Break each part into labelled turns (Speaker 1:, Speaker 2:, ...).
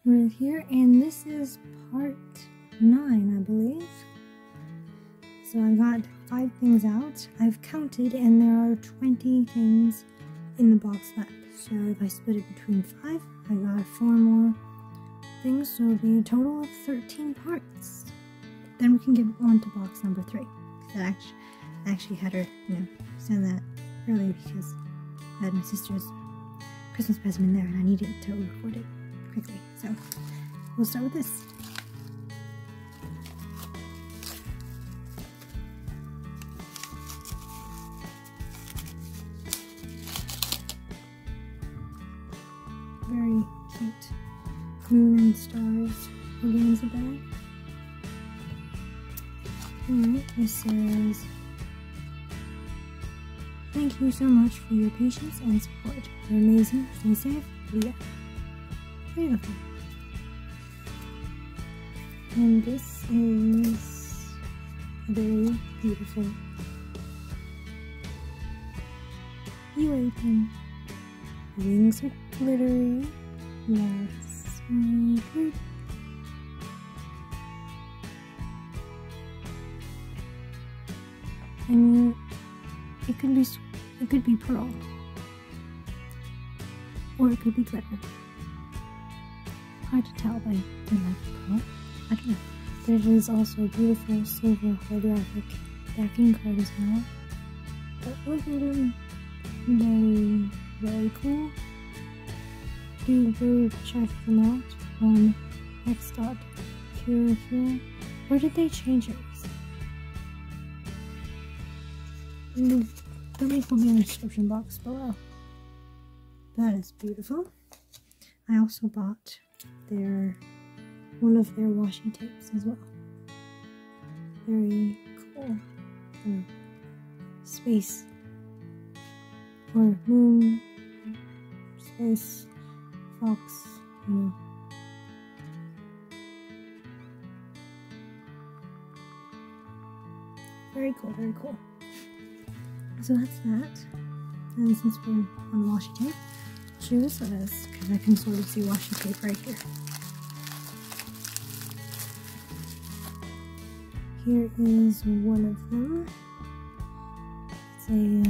Speaker 1: We're here, and this is part 9, I believe. So I got 5 things out. I've counted, and there are 20 things in the box left. So if I split it between 5, I got 4 more things, so it'll be a total of 13 parts. Then we can get on to box number 3. I actually had her, send that early because I had my sister's Christmas present in there, and I needed to record it quickly. So we'll start with this. Very cute moon and stars organza bag. Alright, this says, "Thank you so much for your patience and support. You're amazing. Stay safe, Leah." Beautiful. And this is a very beautiful UA pin. Wings are glittery. That's good. I mean, it could be pearl, or it could be glitter. Hard to tell by the light pearl. I don't know. There is also a beautiful silver holographic backing card as well. But look at them. Very, very cool. Do go check them out on x.kirafura. Or did they change it recently? The link will be in the description box below. That is beautiful. I also bought one of their washi tapes as well. Very cool. Space or moon, space, fox, Very cool, very cool. So that's that. And since we're on washi tape, I'll show this with us because I can sort of see washi tape right here. Here is one of them. It's a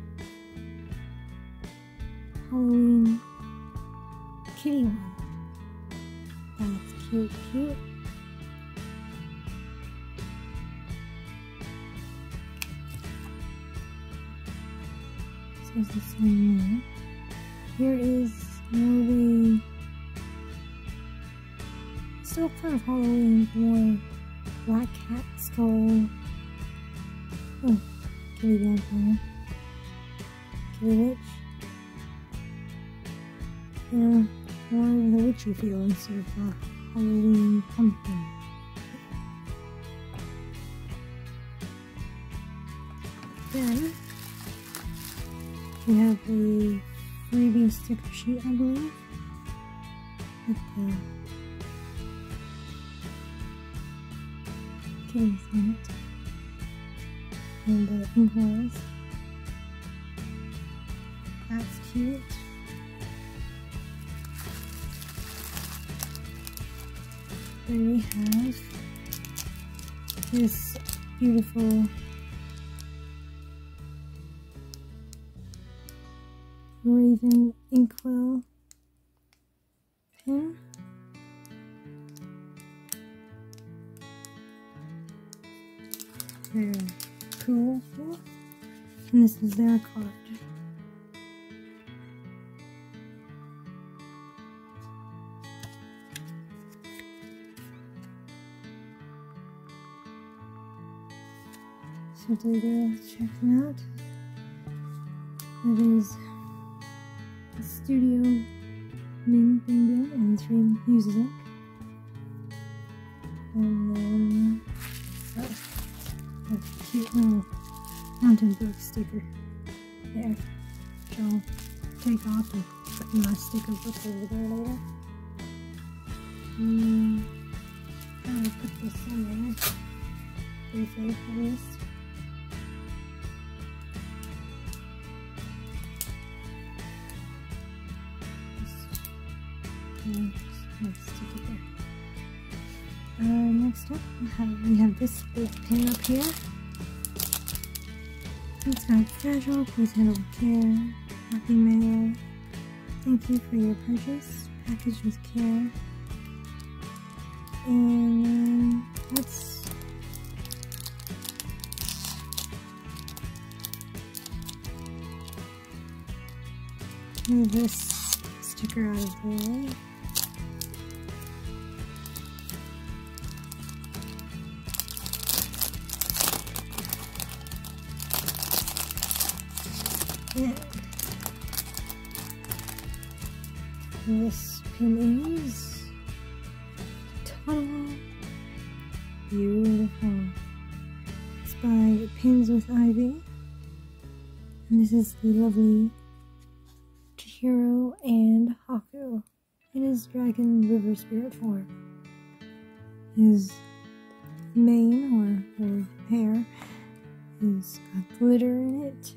Speaker 1: Halloween kitty one. That's cute, cute. Is the same there. Here is more of a still kind of Halloween, more black cat skull. Oh, kitty vampire. Kitty witch. Yeah, more of the witchy feel instead of the Halloween pumpkin. Then we have a freebie sticker sheet, I believe, with the kitties on it, and the inkwells. That's cute. Then we have this beautiful Raven inkwell pin. Very cool. And this is their card. So do go check them out. It is Studio Min Bing Bing and 3 Muses Ink. And then a cute little mountain book sticker there, which I'll take off and put my sticker book over there later. I'll put this in there briefly at least. stick it there. Next up, we have this big pin up here. It's got fragile, please handle with care. Happy mail. Thank you for your purchase. Packaged with care. And then let's move this sticker out of the way. And this pin is ta-da! Beautiful. It's by Pins with Ivy. And this is the lovely Chihiro and Haku in his Dragon River Spirit form. His mane or hair has got glitter in it.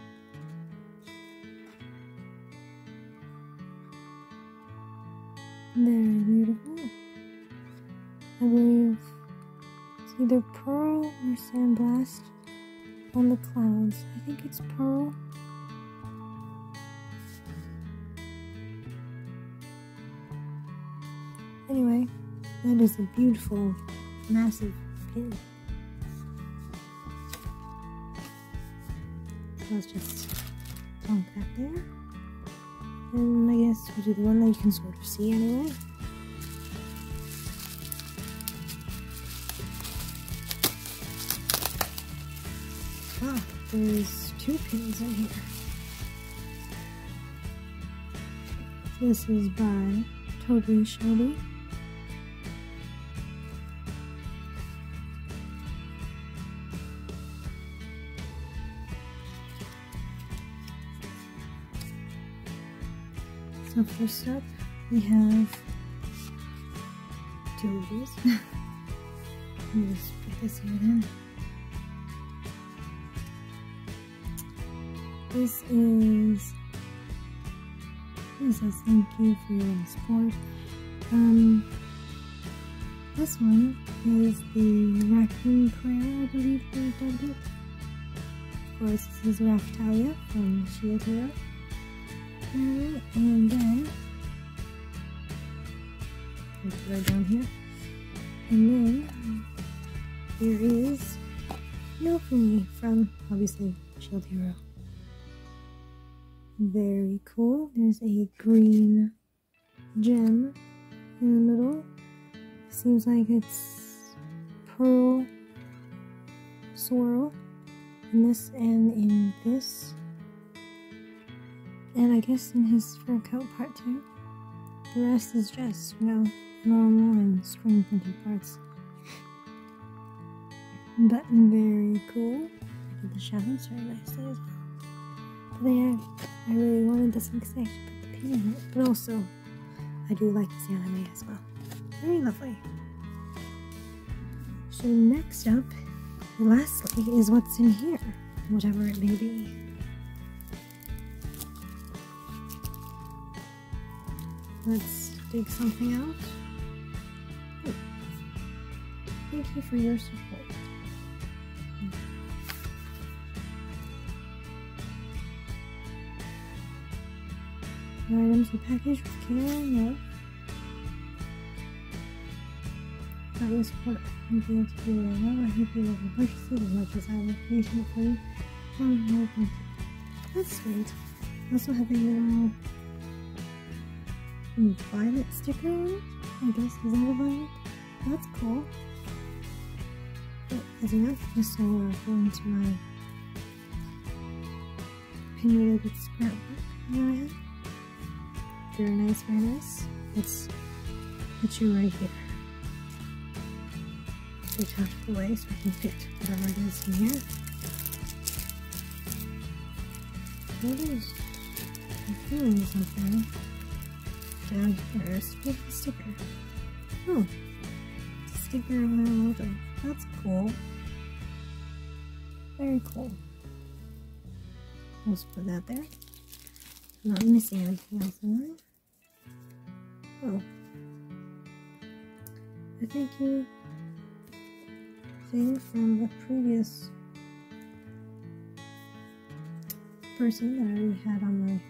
Speaker 1: Very beautiful. I believe it's either pearl or sandblast on the clouds. I think it's pearl. Anyway, that is a beautiful, massive pin. So let's just plunk that there. And I guess we'll do the one that you can sort of see anyway. Ah, there's 2 pins in here. This is by Toby Shelby. So first up, we have 2 of these. Let me just put this here then. This says thank you for your support. This one is the Raccoon Prayer, I believe they dubbed it. Of course, this is Raftalia from Shield Hero. And then, let's put it down here. And then, there is Nofumi from, obviously, Shield Hero. Very cool. There's a green gem in the middle. Seems like it's pearl swirl in this and in this. And I guess in his fur coat part too. The rest is just, you know, normal and screen printed parts. But very cool. I did the shadows very nicely as well. But I really wanted this one because I actually put the pin in it. But also, I do like this anime as well. Very lovely. So next up, lastly, is what's in here. Whatever it may be. Let's dig something out. Oh. Thank you for your support. The items are packaged with care and love. Got your support. Thank you to do right now. I hope you love your purchases as much as I will create it for you. Oh, no, thank you. That's sweet. I also have a little violet sticker on it, I guess. Is that a violet? That's cool. But as enough, just so we're going to my pin-related scrapbook that I have. Very nice, very nice. Let's put you right here. Switch out of the way so I can fit whatever it is in here. What is? I'm feeling something. Down here is a sticker. Oh, it's a sticker of my logo. That's cool. Very cool. We'll just put that there. I'm not missing anything else, am I? Oh, a thank you thing from a previous person that I already had on my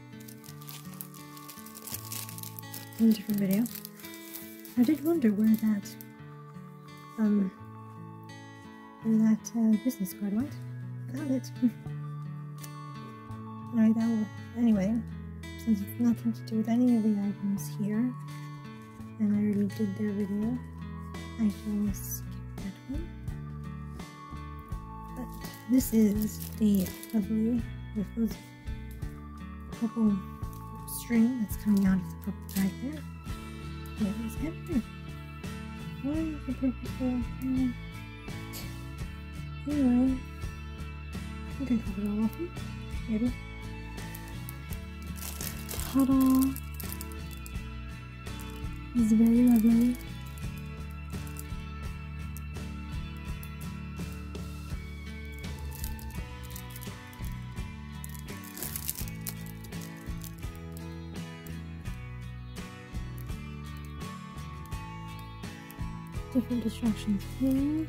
Speaker 1: in a different video. I did wonder where that business card went. Found it. Anyway, since it's nothing to do with any of the items here, and I already did their video, I shall skip that one. But this is the lovely, with those purple string that's coming out of the purple bag there. Where is it? Why is the purple so? Anyway, I can cover it all off, maybe. Ta-da! It's very lovely. Different distractions, please.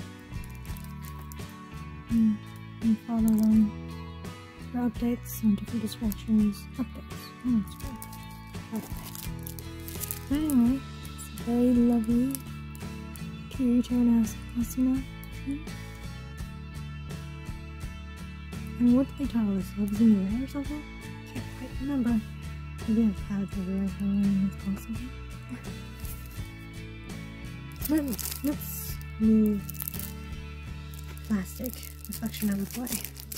Speaker 1: And follow along for updates on different distractions. Updates. Oh, that's great. Okay. But anyway, it's a very lovely Kirito and Asuna. And what did they title this? Loves in the Air or something? Can't quite remember. Maybe I have clouds everywhere, so it's possible. Let's move plastic reflection out of the way.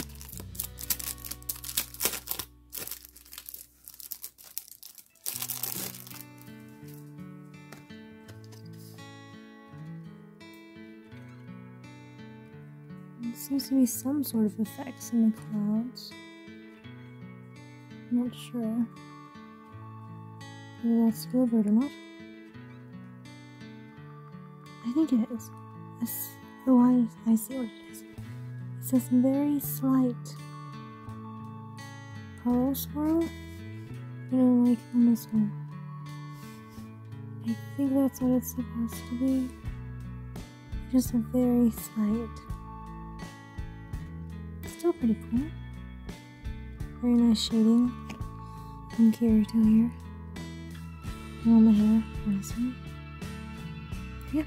Speaker 1: There seems to be some sort of effects in the clouds. I'm not sure whether that's deliberate or not. I think it is. Oh, I see what it is. It's this very slight pearl swirl. You know, like on this one. I think that's what it's supposed to be. Just a very slight. Still pretty cool. Very nice shading from Kirito here. And on the hair, awesome. Yeah.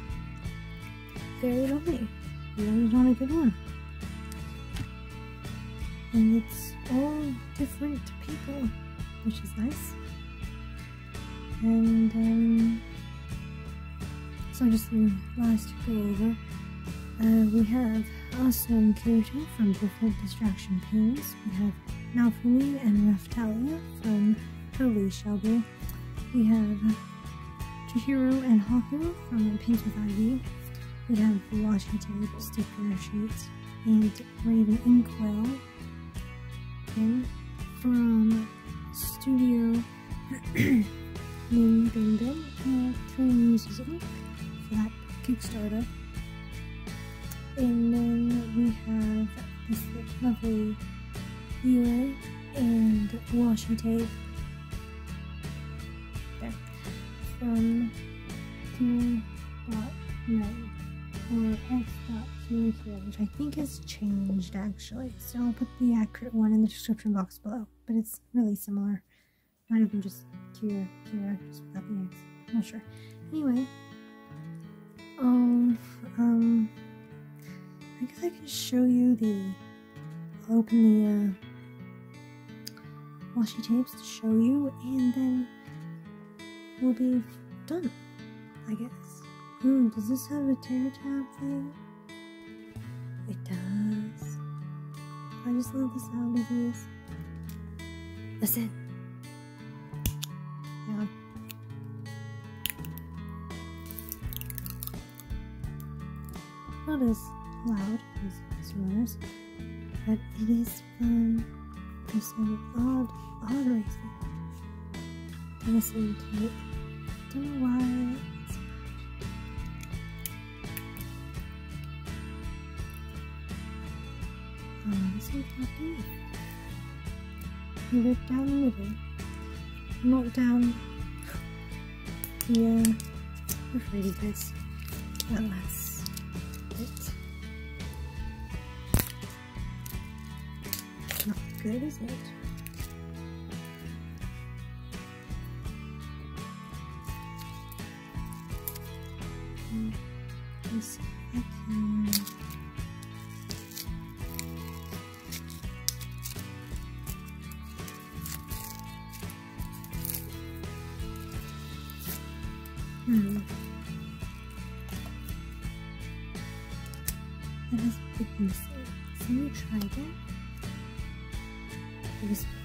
Speaker 1: Very lovely. Landed on a good one. And it's all different people, which is nice. And so just the last to go over, we have Asa and Kirito from different distraction pins. We have Naofumi and Raphtalia from Totally Shelby. We have Chihiro and Haku from Pins with Ivy. We have washi tape, sticker sheets, and Raven Inkwell pin from Studio Moon Bing Bing, Three Muses Inc. for that Kickstarter. And then we have this lovely Yue and washi tape there from 2.9 or X.00, which I think has changed actually. So I'll put the accurate one in the description box below, but it's really similar. Might have been just Kira, just without the X. I'm not sure. Anyway, I guess I can show you I'll open the washi tapes to show you, and then we'll be done, I guess. Does this have a tear tab thing? It does. I just love the sound of these. Listen. Yeah. Not as loud as this runners, but it is fun. There's some odd racing to listen to it. Don't know why. This one's not good. You rip down the middle, knock down the prefer this one last bit. Not good, is it? Let's see if I can. That has a big mistake. So let me try again. This one.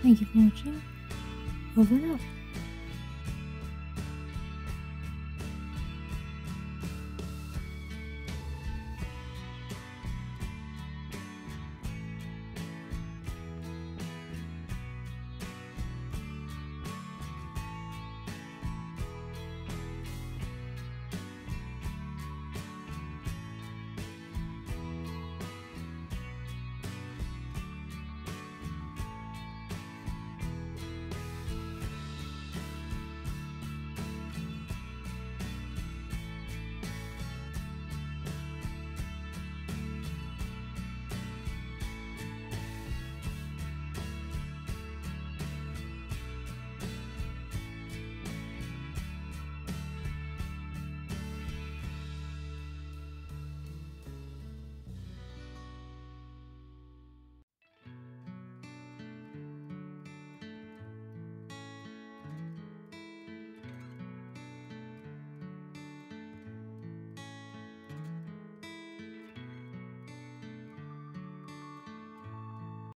Speaker 1: Thank you for watching. Over and out.